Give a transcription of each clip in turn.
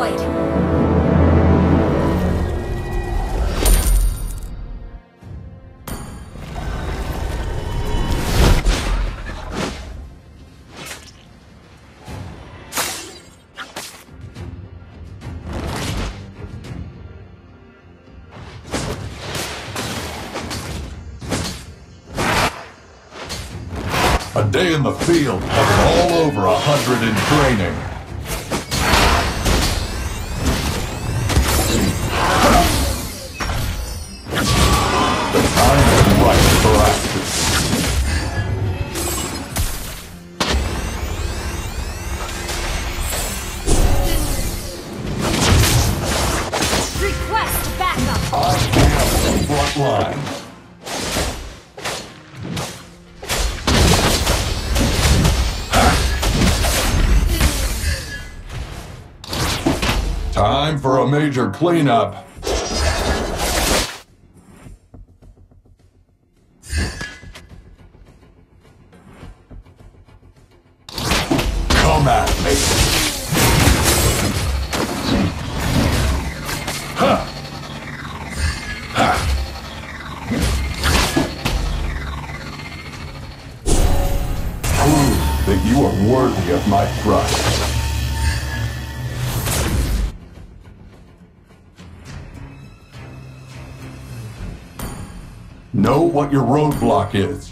destroyed. A day in the field has all over 100 in training. The time is right for action. Request backup. I am the front line. Time for a major cleanup. Come at me. Huh. Prove that you are worthy of my trust. Know what your roadblock is.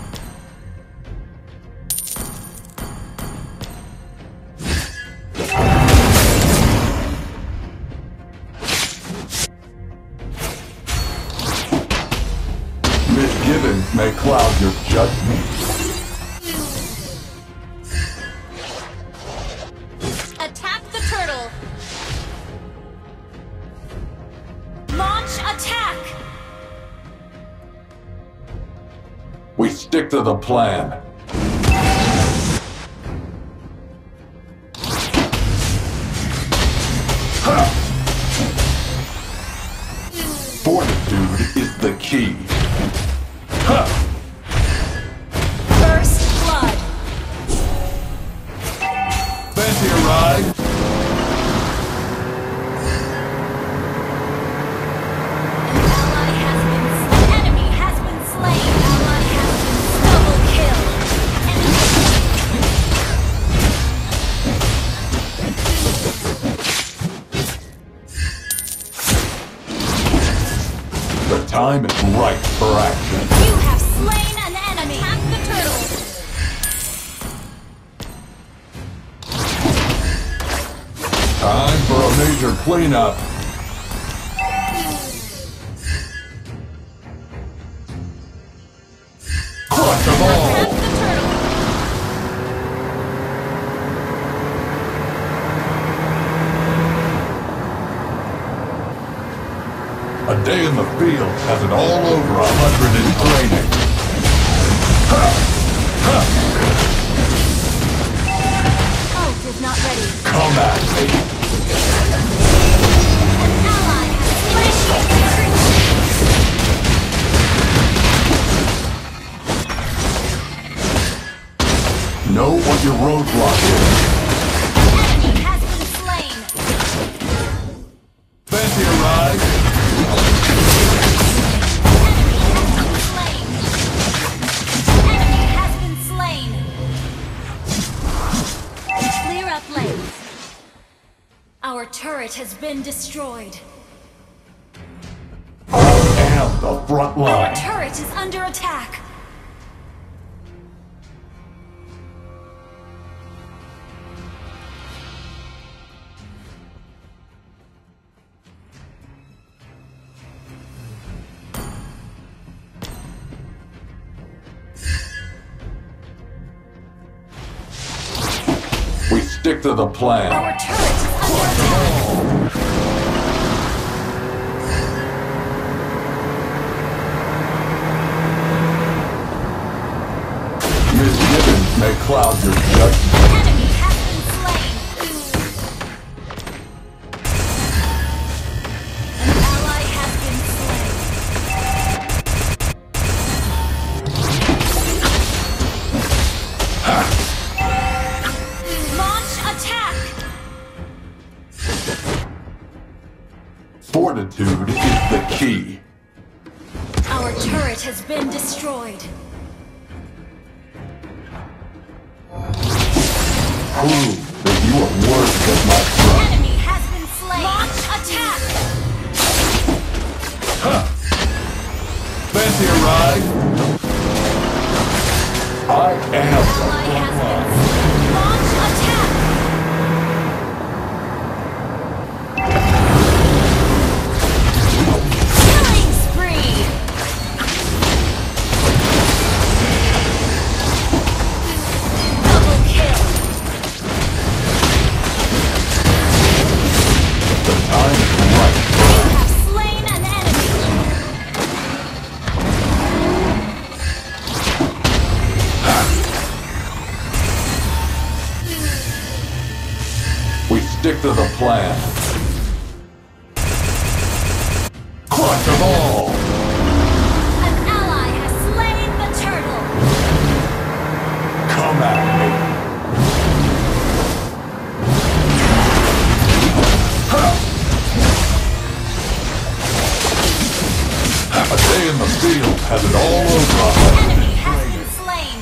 Misgivings may cloud your judgment. Attack the turtle. Launch attack. We stick to the plan. Fortitude is the key. First blood. Fancy a ride? The time is right for action. You have slain an enemy. Attack the turtle. Time for a major cleanup. Crush them all. Attack the turtle. A day in the field has it all over 100 in training. Ult is not ready. Come at me. An ally has slain. Know what your roadblock is. Enemy has been slain. Fancy a ride? Enemy has been slain. Clear up lanes. Our turret has been destroyed. I am the front Our line. turret is under attack. We stick to the plan. Our turret is under attack. Misgivings may cloud your judgment. Enemy has been slain. An ally has been slain. Launch attack. Fortitude is the key. Our turret has been destroyed. Prove that you are worthy of my trust. Enemy has been slain. Launch attack. Fancy a ride? I am the Ally front has line. been slain. Launch attack. Killing spree. Double kill. The time is right. You have slain an enemy. We stick to the plan. Crush them all! An ally has slain the turtle. Come at me! A day in the field has it all over. Enemy has been slain.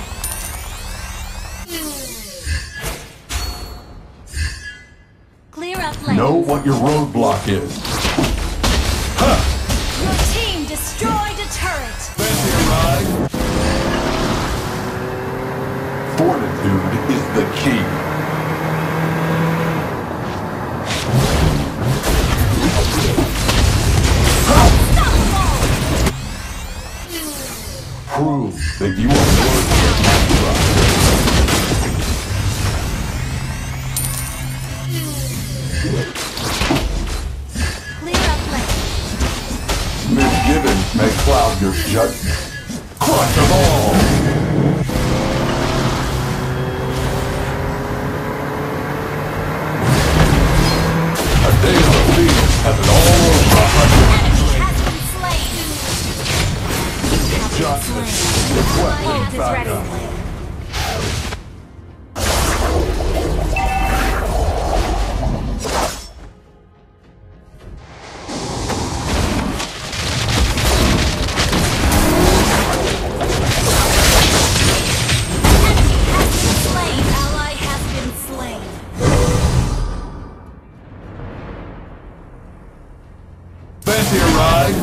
Clear up lanes. Know what your roadblock is. Your team destroyed a turret. Fancy a ride? Fortitude is the key. Unstoppable. Prove that you are worthy of my Clear up lanes. trust. Misgivings may cloud your judgment. Crush them all! A day in the field has it all over. Enemy has been slain. Judgment. Ally is Back ready. up. Slain. Ally has been slain. Fancy a ride?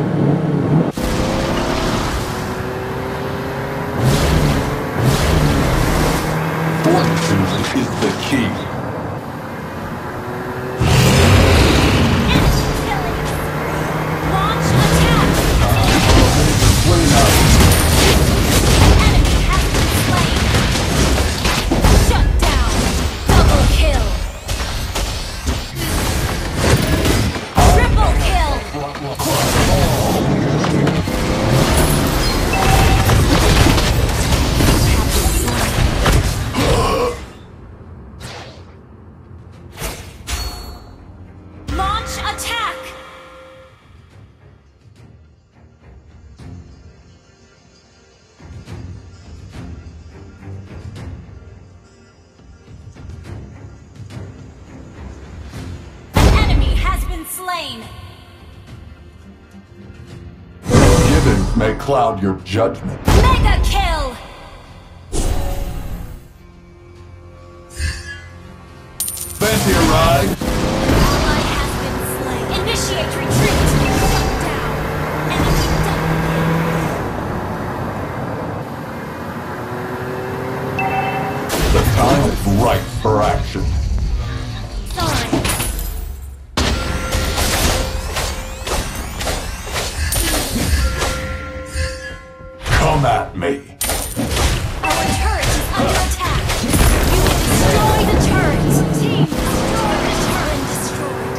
Fortitude is the key. Launch attack. Clean out. Enemy has been slain. Shut down. Double kill. Triple kill. Launch attack. An enemy has been slain. Misgivings may cloud your judgment. Mega kill. Fancy a ride? Ally has been slain. Initiate retreat. Shut down. Enemy double kill. The time is right for action. Sorry. Come at me. Our turret is under attack. You will destroy the turret. Team, destroy the turret. Destroyed.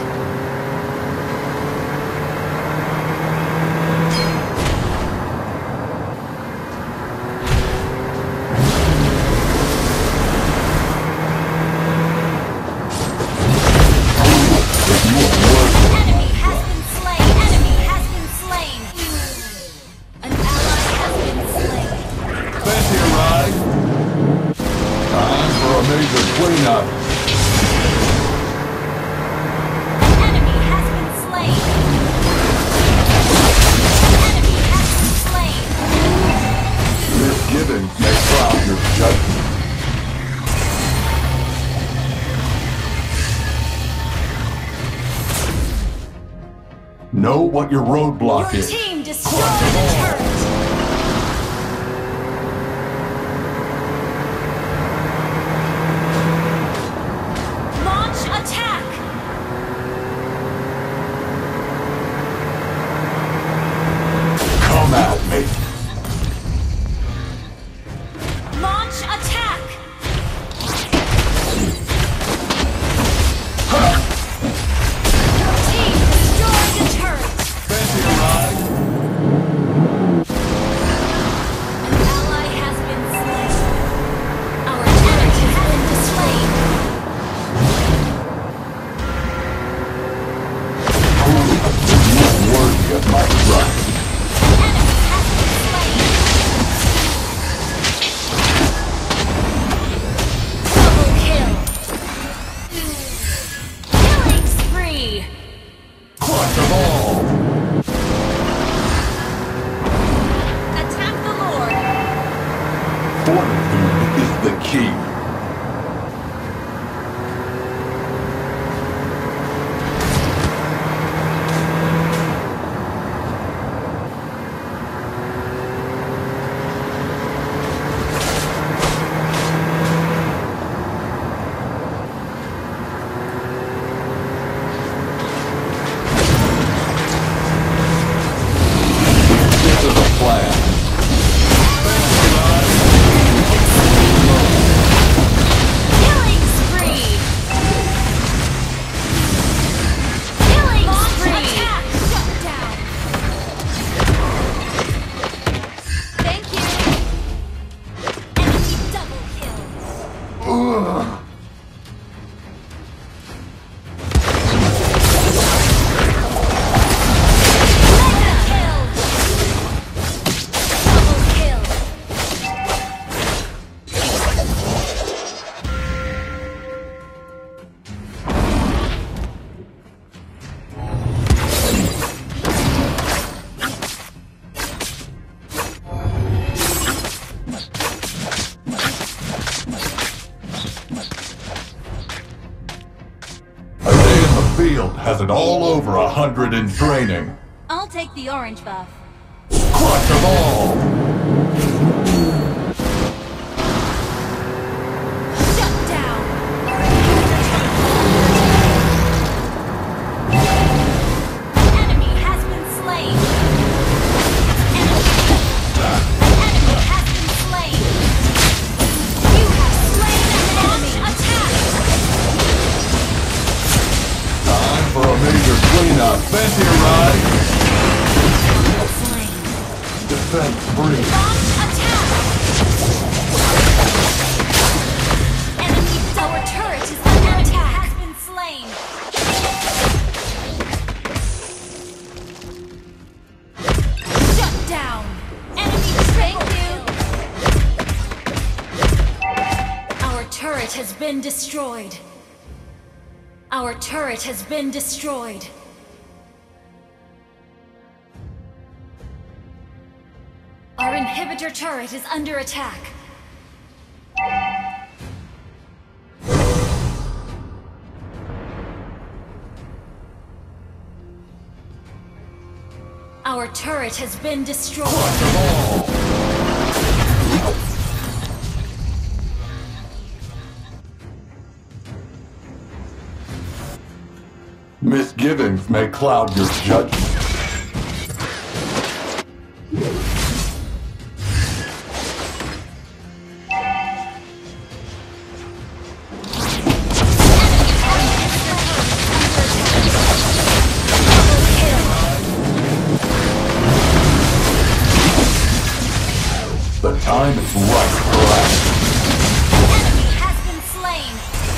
Know what your roadblock Your is. team destroyed the turret. Launch attack. Come at me. Launch attack. Your team destroyed the turret. Fancy ride? An ally has been slain. Our turret has been slain. You are worthy of my trust. An enemy has been slain. Double kill. Killing spree. Crush them all. Attack the Lord. Fortitude is the key. This is a plan. Killing spree. Killing spree. Attack. Shut down. Thank you. Enemy double kill. Ugh. Mega kill. Double kill. A day in the field has it all over 100 in training. I'll take the orange buff. Crush them all. Shut down. Enemy has been slain. Enemy has been slain. You have slain an enemy. Attack. Time for a major cleanup. Fancy ride? Slain. Defense free. Launch attack. Enemy our turret is under attack. Has been slain. Shut down. Enemy triple kill. Our turret has been destroyed. Our turret has been destroyed. Our inhibitor turret is under attack. Our turret has been destroyed. Crush them all. Misgivings may cloud your judgment. The time is right for action. Enemy has been slain.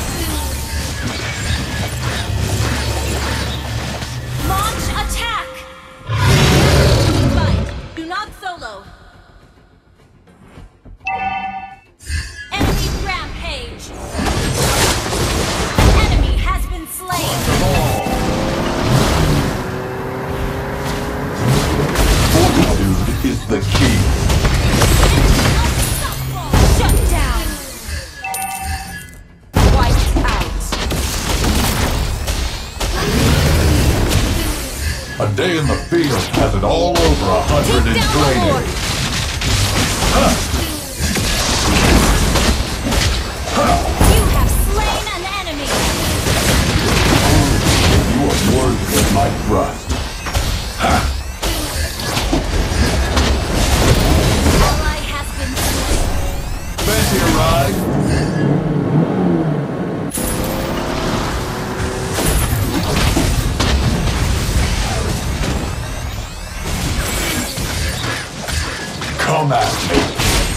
Launch attack. Fight. Do not solo. Enemy rampage. Enemy has been slain. Fortitude is the key. Enemy unstoppable. A day in the field has it all over 100 Take in down the training. Lord. You have slain an enemy. You are worthy of my trust. Ally has been slain. Fancy a ride? Come at me.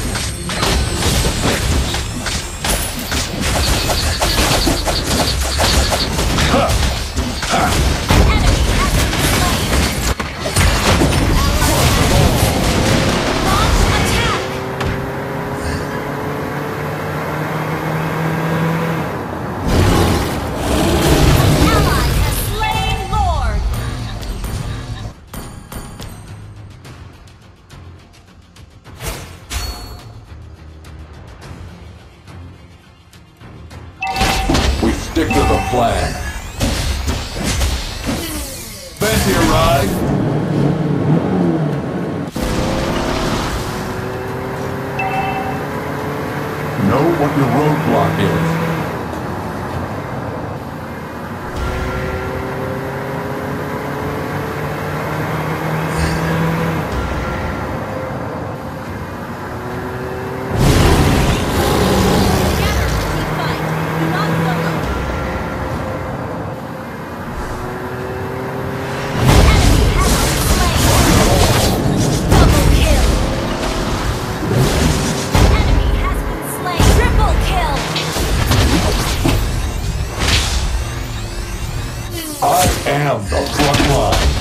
We stick to the plan. Fancy a ride? Know what your roadblock is. I am the front line.